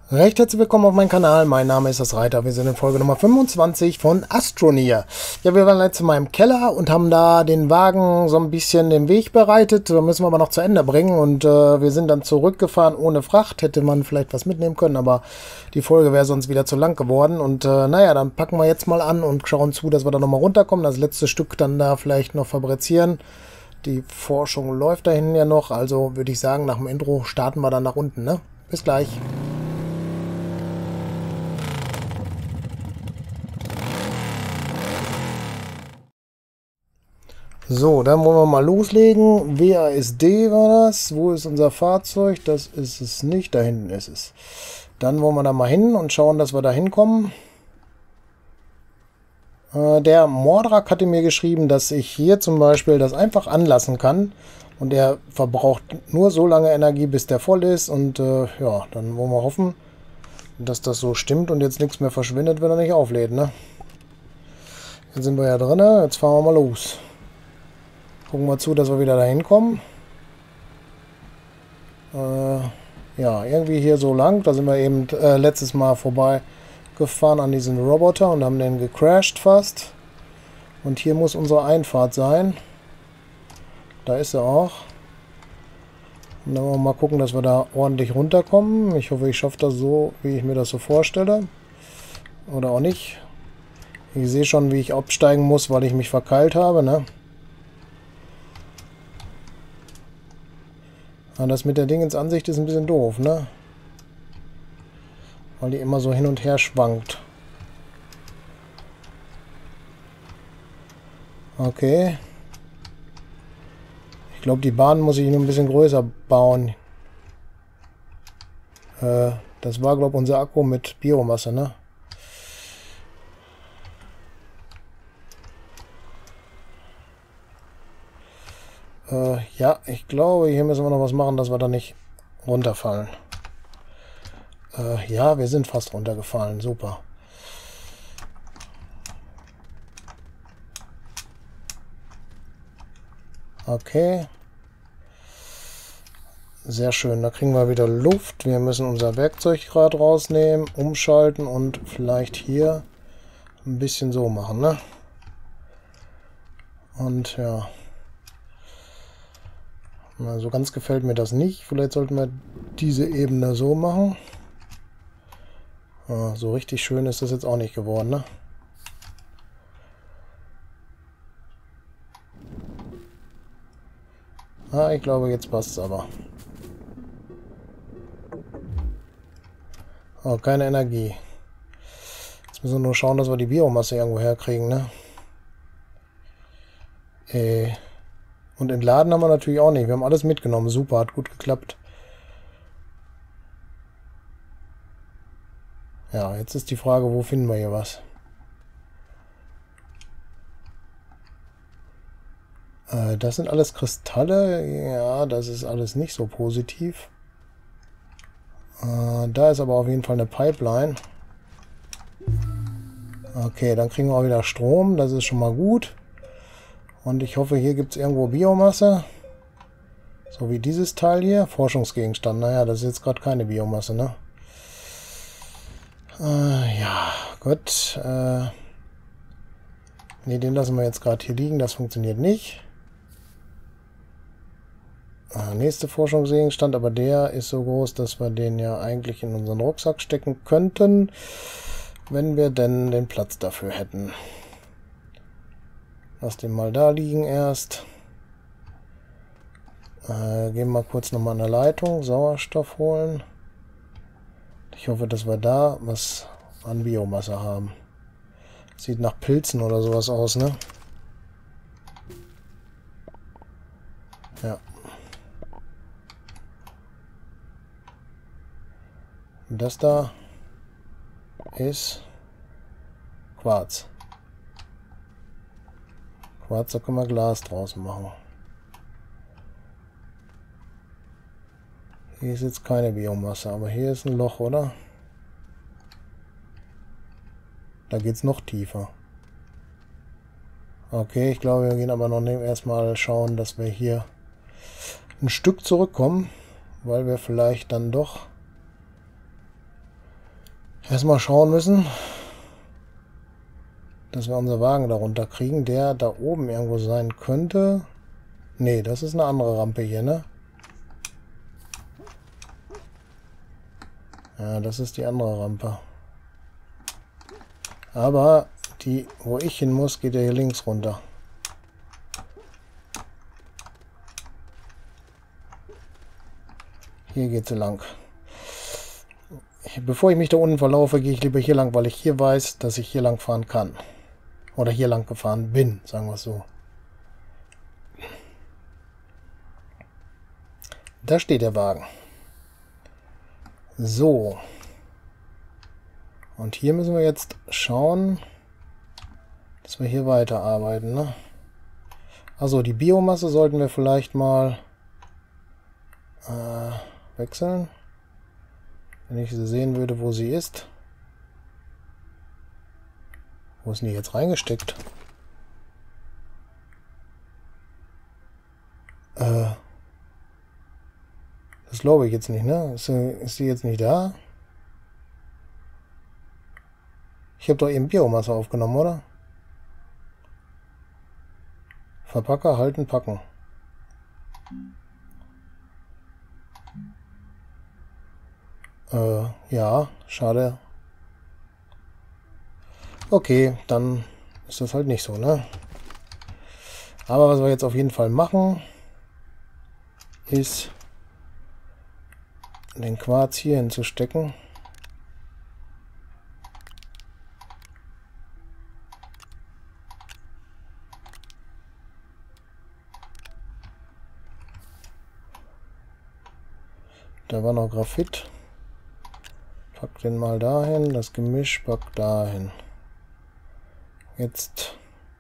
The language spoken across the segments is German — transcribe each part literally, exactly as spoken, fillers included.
Recht herzlich willkommen auf meinem Kanal, mein Name ist das Reiter, wir sind in Folge Nummer fünfundzwanzig von Astroneer. Ja, wir waren jetzt in meinem Keller und haben da den Wagen so ein bisschen den Weg bereitet, da müssen wir aber noch zu Ende bringen und äh, wir sind dann zurückgefahren ohne Fracht, hätte man vielleicht was mitnehmen können, aber die Folge wäre sonst wieder zu lang geworden und äh, naja, dann packen wir jetzt mal an und schauen zu, dass wir da nochmal runterkommen, das letzte Stück dann da vielleicht noch fabrizieren. Die Forschung läuft da hinten ja noch, also würde ich sagen, nach dem Intro starten wir dann nach unten, ne? Bis gleich. So, dann wollen wir mal loslegen. W A S D war das. Wo ist unser Fahrzeug? Das ist es nicht. Da hinten ist es. Dann wollen wir da mal hin und schauen, dass wir da hinkommen. Äh, der Mordrak hatte mir geschrieben, dass ich hier zum Beispiel das einfach anlassen kann. Und er verbraucht nur so lange Energie, bis der voll ist. Und äh, ja, dann wollen wir hoffen, dass das so stimmt und jetzt nichts mehr verschwindet, wenn er nicht auflädt, ne? Jetzt sind wir ja drin. Jetzt fahren wir mal los. Gucken wir zu, dass wir wieder dahin kommen. Äh, ja, irgendwie hier so lang. Da sind wir eben äh, letztes Mal vorbei gefahren an diesen Roboter und haben den gecrashed fast. Und hier muss unsere Einfahrt sein. Da ist er auch. Und dann wollen wir mal gucken, dass wir da ordentlich runterkommen. Ich hoffe, ich schaffe das so, wie ich mir das so vorstelle. Oder auch nicht. Ich sehe schon, wie ich absteigen muss, weil ich mich verkeilt habe, ne? Aber das mit der Dingensansicht ist ein bisschen doof, ne? Weil die immer so hin und her schwankt. Okay. Ich glaube, die Bahn muss ich nur ein bisschen größer bauen. Äh, das war, glaube ich, unser Akku mit Biomasse, ne? Äh, ja, ich glaube, hier müssen wir noch was machen, dass wir da nicht runterfallen. Äh, ja, wir sind fast runtergefallen. Super. Okay. Sehr schön. Da kriegen wir wieder Luft. Wir müssen unser Werkzeugrad rausnehmen, umschalten und vielleicht hier ein bisschen so machen, ne? Und ja. Na, so ganz gefällt mir das nicht. Vielleicht sollten wir diese Ebene so machen. Ja, so richtig schön ist das jetzt auch nicht geworden, ne? Ah, ich glaube, jetzt passt es aber. Oh, keine Energie. Jetzt müssen wir nur schauen, dass wir die Biomasse irgendwo herkriegen, ne? Äh... Und entladen haben wir natürlich auch nicht. Wir haben alles mitgenommen. Super, hat gut geklappt. Ja, jetzt ist die Frage, wo finden wir hier was? Äh, das sind alles Kristalle. Ja, das ist alles nicht so positiv. Äh, da ist aber auf jeden Fall eine Pipeline. Okay, dann kriegen wir auch wieder Strom. Das ist schon mal gut. Und ich hoffe, hier gibt es irgendwo Biomasse. So wie dieses Teil hier. Forschungsgegenstand. Naja, das ist jetzt gerade keine Biomasse, ne? Äh, ja, gut. Äh, ne, den lassen wir jetzt gerade hier liegen. Das funktioniert nicht. Äh, nächste Forschungsgegenstand, aber der ist so groß, dass wir den ja eigentlich in unseren Rucksack stecken könnten, wenn wir denn den Platz dafür hätten. Lass den mal da liegen erst. Äh, gehen wir mal kurz nochmal an der Leitung. Sauerstoff holen. Ich hoffe, dass wir da was an Biomasse haben. Sieht nach Pilzen oder sowas aus, ne? Ja. Und das da ist Quarz. Quarz, da können wir Glas draus machen. Hier ist jetzt keine Biomasse, aber hier ist ein Loch, oder? Da geht es noch tiefer. Okay, ich glaube, wir gehen aber noch erstmal schauen, dass wir hier ein Stück zurückkommen, weil wir vielleicht dann doch Erstmal schauen müssen, dass wir unseren Wagen darunter kriegen, der da oben irgendwo sein könnte. Nee, das ist eine andere Rampe hier, ne? Ja, das ist die andere Rampe. Aber die, wo ich hin muss, geht ja hier links runter. Hier geht sie lang. Bevor ich mich da unten verlaufe, gehe ich lieber hier lang, weil ich hier weiß, dass ich hier lang fahren kann. Oder hier lang gefahren bin, sagen wir es so. Da steht der Wagen. So. Und hier müssen wir jetzt schauen, dass wir hier weiterarbeiten, ne? Also die Biomasse sollten wir vielleicht mal äh, wechseln. Wenn ich sie sehen würde, wo sie ist. Wo ist denn die jetzt reingesteckt? Äh, das glaube ich jetzt nicht, ne? Ist, ist die jetzt nicht da? Ich habe doch eben Biomasse aufgenommen, oder? Verpacker, halten, packen. Äh, ja, schade. Okay, dann ist das halt nicht so, ne? Aber was wir jetzt auf jeden Fall machen, ist den Quarz hier hinzustecken. Da war noch Graphit. Pack den mal dahin, das Gemisch pack dahin. Jetzt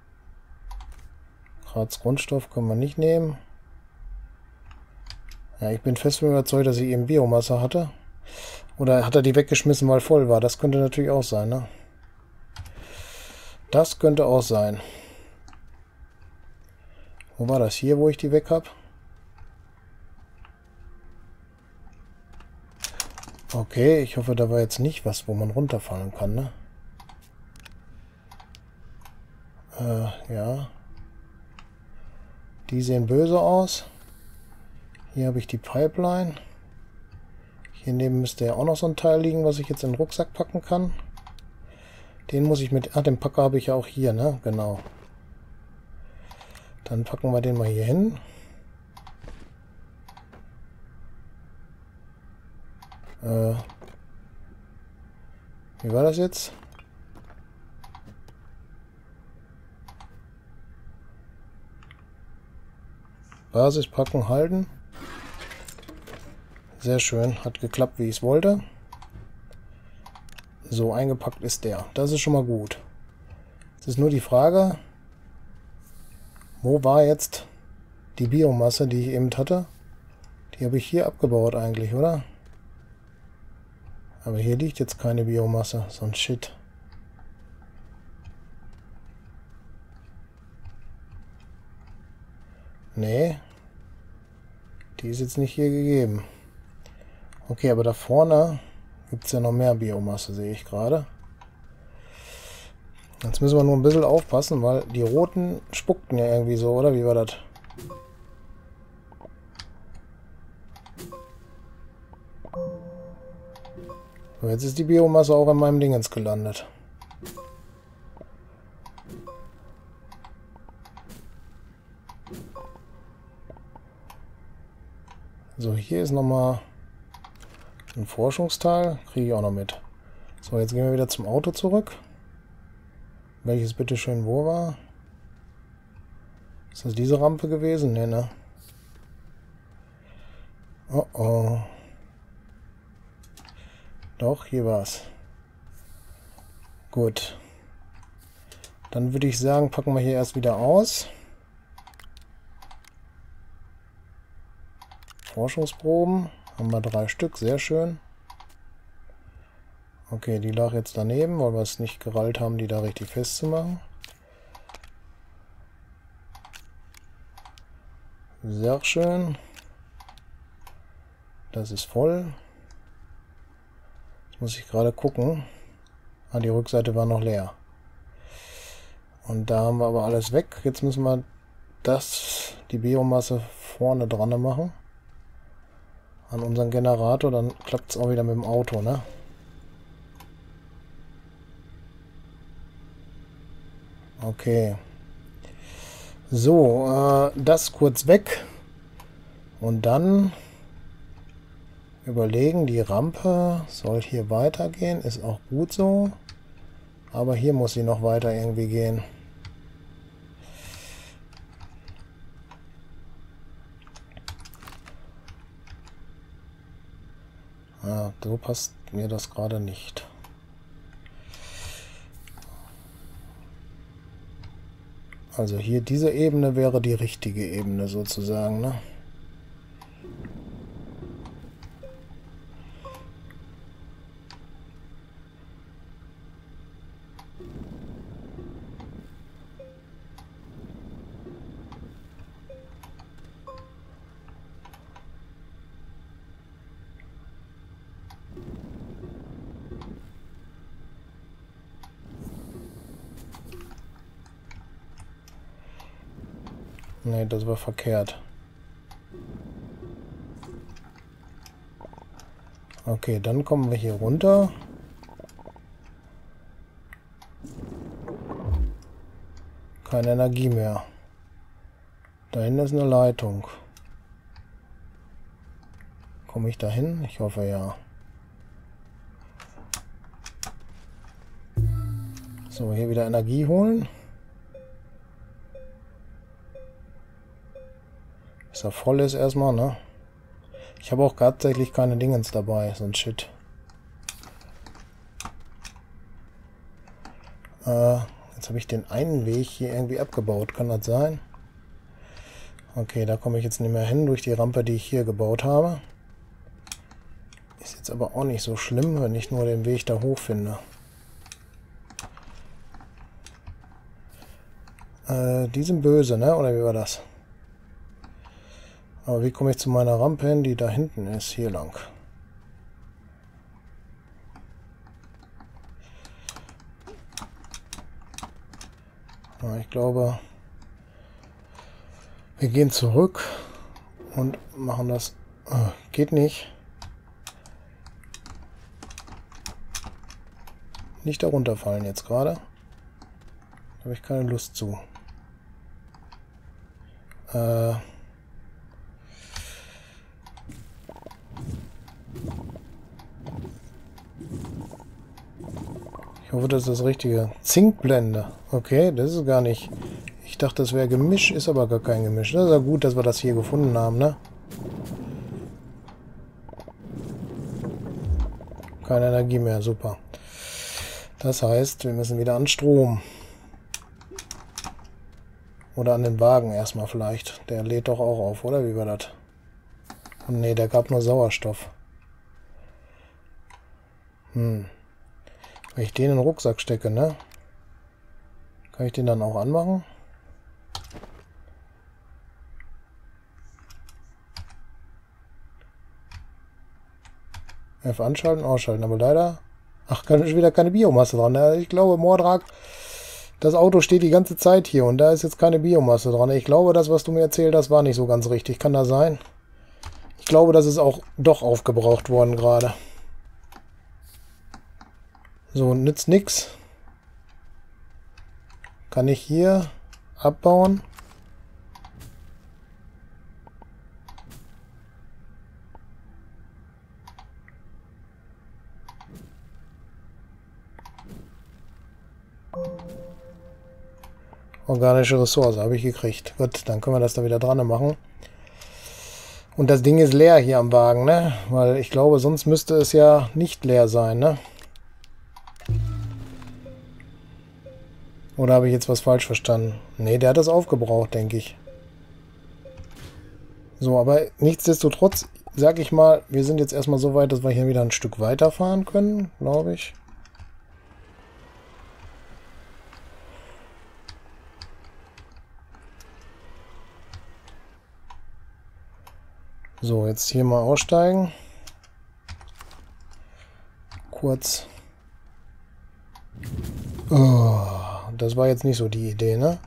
Quarz Grundstoff können wir nicht nehmen. Ja, ich bin fest überzeugt, dass ich eben Biomasse hatte. Oder hat er die weggeschmissen, weil voll war? Das könnte natürlich auch sein, ne? Das könnte auch sein. Wo war das? Hier, wo ich die weg habe? Okay, ich hoffe, da war jetzt nicht was, wo man runterfallen kann, ne? Äh, ja. Die sehen böse aus. Hier habe ich die Pipeline. Hier neben müsste ja auch noch so ein Teil liegen, was ich jetzt in den Rucksack packen kann. Den muss ich mit... Ah, den Packer habe ich ja auch hier, ne? Genau. Dann packen wir den mal hier hin. Äh, wie war das jetzt? Basis packen, halten. Sehr schön, hat geklappt, wie ich es wollte. So, eingepackt ist der. Das ist schon mal gut. Es ist nur die Frage, wo war jetzt die Biomasse, die ich eben hatte? Die habe ich hier abgebaut eigentlich, oder? Aber hier liegt jetzt keine Biomasse, so ein Shit. Nee. Die ist jetzt nicht hier gegeben. Okay, aber da vorne gibt es ja noch mehr Biomasse, sehe ich gerade. Jetzt müssen wir nur ein bisschen aufpassen, weil die roten spuckten ja irgendwie so, oder? Wie war das? So, jetzt ist die Biomasse auch in meinem Dingens gelandet. So, hier ist nochmal ein Forschungsteil. Kriege ich auch noch mit. So, jetzt gehen wir wieder zum Auto zurück. Welches bitteschön wo war? Ist das diese Rampe gewesen? Ne, ne? Oh oh. Doch, hier war's. Gut. Dann würde ich sagen, packen wir hier erst wieder aus. Forschungsproben. Haben wir drei Stück, sehr schön. Okay, die lag jetzt daneben, weil wir es nicht gerallt haben, die da richtig festzumachen. Sehr schön. Das ist voll. Jetzt muss ich gerade gucken. Ah, die Rückseite war noch leer. Und da haben wir aber alles weg. Jetzt müssen wir das, die Biomasse vorne dran machen. An unseren Generator, dann klappt es auch wieder mit dem Auto, ne? Okay. So, äh, das kurz weg. Und dann überlegen, die Rampe soll hier weitergehen. Ist auch gut so. Aber hier muss sie noch weiter irgendwie gehen. Ah, so passt mir das gerade nicht. Also hier diese Ebene wäre die richtige Ebene sozusagen, ne? Ne, das war verkehrt. Okay, dann kommen wir hier runter. Keine Energie mehr. Da hinten ist eine Leitung. Komme ich da hin? Ich hoffe ja. So, hier wieder Energie holen. Bis er voll ist erstmal, ne? Ich habe auch tatsächlich keine Dingens dabei, so ein Shit. Äh, jetzt habe ich den einen Weg hier irgendwie abgebaut, kann das sein? Okay, da komme ich jetzt nicht mehr hin durch die Rampe, die ich hier gebaut habe. Ist jetzt aber auch nicht so schlimm, wenn ich nur den Weg da hoch finde. Äh, die sind böse, ne? Oder wie war das? Aber wie komme ich zu meiner Rampe hin, die da hinten ist? Hier lang. Ja, ich glaube, wir gehen zurück und machen das. Oh, geht nicht. Nicht da runterfallen jetzt gerade. Da habe ich keine Lust zu. Äh... Ich hoffe, das ist das Richtige. Zinkblende. Okay, das ist gar nicht... Ich dachte, das wäre Gemisch, ist aber gar kein Gemisch. Das ist ja gut, dass wir das hier gefunden haben, ne? Keine Energie mehr, super. Das heißt, wir müssen wieder an Strom. Oder an den Wagen erstmal vielleicht. Der lädt doch auch auf, oder? Wie war das? Und nee, der gab nur Sauerstoff. Hm. Wenn ich den in den Rucksack stecke, ne? Kann ich den dann auch anmachen? F anschalten, ausschalten, aber leider... Ach, kann ich wieder keine Biomasse dran. Ich glaube, Mordrak, das Auto steht die ganze Zeit hier und da ist jetzt keine Biomasse dran. Ich glaube, das, was du mir erzählt hast, war nicht so ganz richtig. Kann das sein? Ich glaube, das ist auch doch aufgebraucht worden gerade. So, nützt nix. Kann ich hier abbauen? Organische Ressource habe ich gekriegt. Gut, dann können wir das da wieder dran machen. Und das Ding ist leer hier am Wagen, ne? Weil ich glaube, sonst müsste es ja nicht leer sein, ne? Oder habe ich jetzt was falsch verstanden? Ne, der hat das aufgebraucht, denke ich. So, aber nichtsdestotrotz, sag ich mal, wir sind jetzt erstmal so weit, dass wir hier wieder ein Stück weiterfahren können, glaube ich. So, jetzt hier mal aussteigen. Kurz Oh, das war jetzt nicht so die Idee, ne?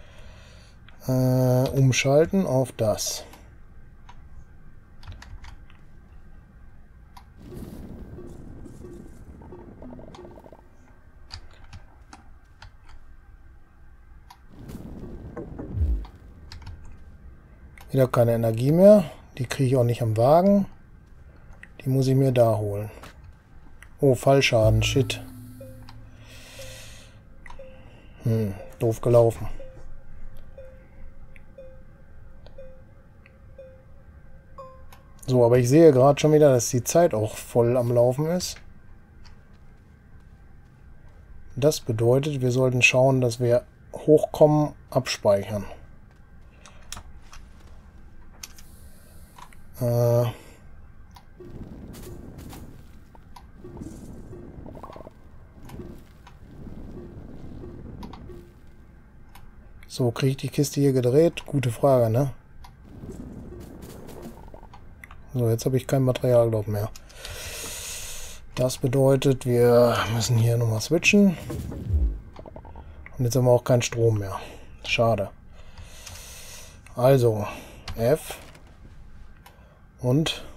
Äh, umschalten auf das. Wieder keine Energie mehr. Die kriege ich auch nicht am Wagen. Die muss ich mir da holen. Oh, Fallschaden. Shit. Hm, doof gelaufen. So, aber ich sehe gerade schon wieder, dass die Zeit auch voll am Laufen ist. Das bedeutet, wir sollten schauen, dass wir hochkommen, abspeichern. Äh... So, kriege ich die Kiste hier gedreht? Gute Frage, ne? So, jetzt habe ich kein Material, glaube ich, mehr. Das bedeutet, wir müssen hier nochmal switchen. Und jetzt haben wir auch keinen Strom mehr. Schade. Also, F. Und...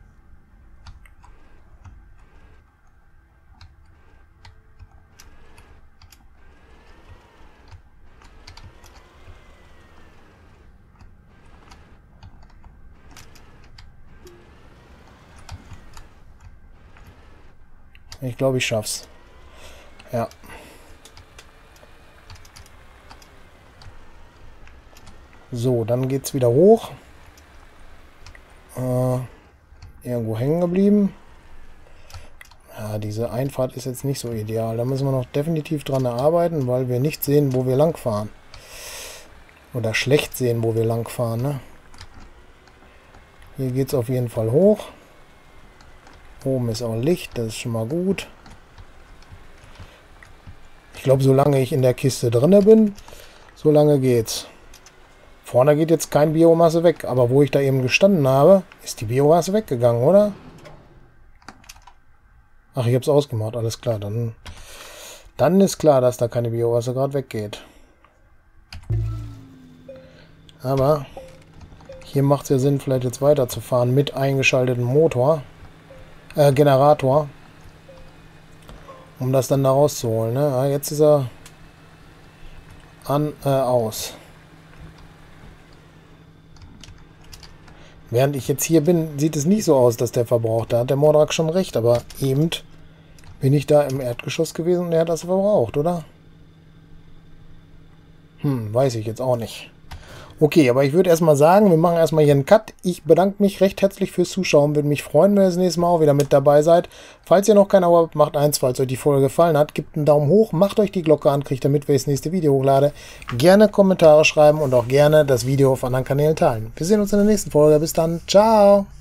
Ich glaube, ich schaff's. Ja. So, dann geht's wieder hoch. Äh, irgendwo hängen geblieben. Ja, diese Einfahrt ist jetzt nicht so ideal. Da müssen wir noch definitiv dran arbeiten, weil wir nicht sehen, wo wir lang fahren. Oder schlecht sehen, wo wir lang fahren, ne? Hier geht's auf jeden Fall hoch. Oben ist auch Licht, das ist schon mal gut. Ich glaube, solange ich in der Kiste drinne bin, solange geht's. Vorne geht jetzt kein Biomasse weg, aber wo ich da eben gestanden habe, ist die Biomasse weggegangen, oder? Ach, ich habe es ausgemacht, alles klar. Dann, dann ist klar, dass da keine Biomasse gerade weggeht. Aber hier macht es ja Sinn, vielleicht jetzt weiterzufahren mit eingeschaltetem Motor. Äh, Generator, um das dann da rauszuholen. Ne? Ja, jetzt ist er an, äh, aus. Während ich jetzt hier bin, sieht es nicht so aus, dass der verbraucht. Da hat der Mordrak schon recht, aber eben bin ich da im Erdgeschoss gewesen und er hat das verbraucht, oder? Hm, weiß ich jetzt auch nicht. Okay, aber ich würde erstmal sagen, wir machen erstmal hier einen Cut. Ich bedanke mich recht herzlich fürs Zuschauen. Würde mich freuen, wenn ihr das nächste Mal auch wieder mit dabei seid. Falls ihr noch kein Abo habt, macht eins. Falls euch die Folge gefallen hat, gebt einen Daumen hoch, macht euch die Glocke an, kriegt damit, wenn ich das nächste Video hochlade. Gerne Kommentare schreiben und auch gerne das Video auf anderen Kanälen teilen. Wir sehen uns in der nächsten Folge. Bis dann. Ciao!